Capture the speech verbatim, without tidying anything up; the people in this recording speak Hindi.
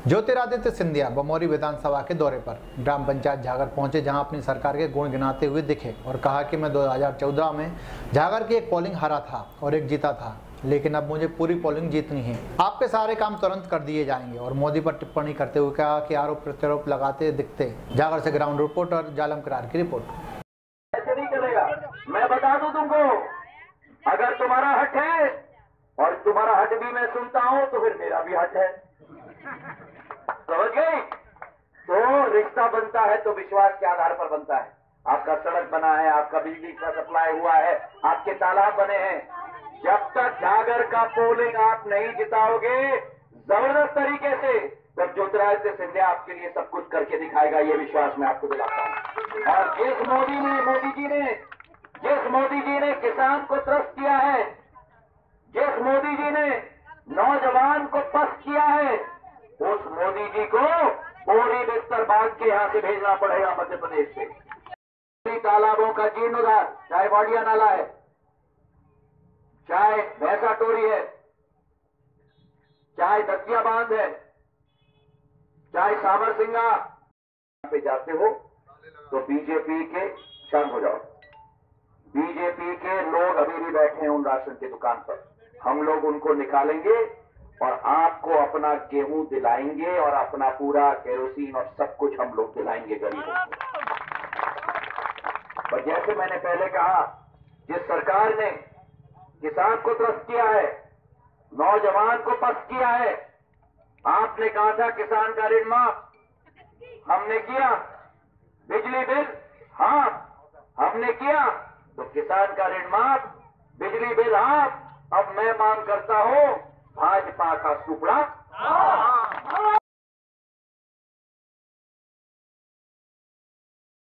ज्योतिरादित्य सिंधिया बमौरी विधानसभा के दौरे पर ग्राम पंचायत झागर पहुंचे, जहां अपनी सरकार के गुण गिनाते हुए दिखे और कहा कि मैं दो हज़ार चौदह में झागर की एक पोलिंग हारा था और एक जीता था, लेकिन अब मुझे पूरी पोलिंग जीतनी है। आपके सारे काम तुरंत कर दिए जाएंगे। और मोदी पर टिप्पणी करते हुए कहा कि आरोप प्रत्यारोप लगाते दिखते। झागर से ग्राउंड रिपोर्टर जालम करार की रिपोर्ट। ऐसे नहीं चलेगा। मैं बता दूं तुमको, अगर तुम्हारा हट है और तुम्हारा हट भी मैं सुनता हूं तो फिर मेरा भी हट है, समझ गए? तो रिश्ता बनता है तो विश्वास के आधार पर बनता है। आपका सड़क बना है, आपका बिजली का सप्लाई हुआ है, आपके तालाब बने हैं। जब तक झागर का पोलिंग आप नहीं जिताओगे जबरदस्त तरीके से, तब ज्योतिरादित्य सिंधिया आपके लिए सब कुछ करके दिखाएगा, ये विश्वास मैं आपको दिलाता हूं। और जिस मोदी ने मोदी जी ने जिस मोदी जी ने किसान को त्रस्त किया है, जिस मोदी जी ने नौजवान को पस्त किया है, उस मोदी जी को पूरी बिस्तर बांध के यहां से भेजना पड़ेगा मध्य प्रदेश से। तालाबों का जीर्णोद्धार, चाहे वाडिया नाला है, चाहे भैंसा टोरी है, चाहे दतिया बांध है, चाहे सामर सिंगा पे जाते हो तो बीजेपी के शांत हो जाओ। बीजेपी के लोग अभी भी बैठे हैं उन राशन की दुकान पर, हम लोग उनको निकालेंगे और आपको अपना गेहूं दिलाएंगे और अपना पूरा केरोसिन और सब कुछ हम लोग दिलाएंगे गरीबों को। पर जैसे मैंने पहले कहा, जिस सरकार ने किसान को त्रस्त किया है, नौजवान को पस्त किया है, आपने कहा था किसान का ऋण माफ, हमने किया। बिजली बिल हाफ, हमने किया। तो किसान का ऋण माफ, बिजली बिल हाफ। अब मैं मांग करता हूं भाजपा का सुपड़ा।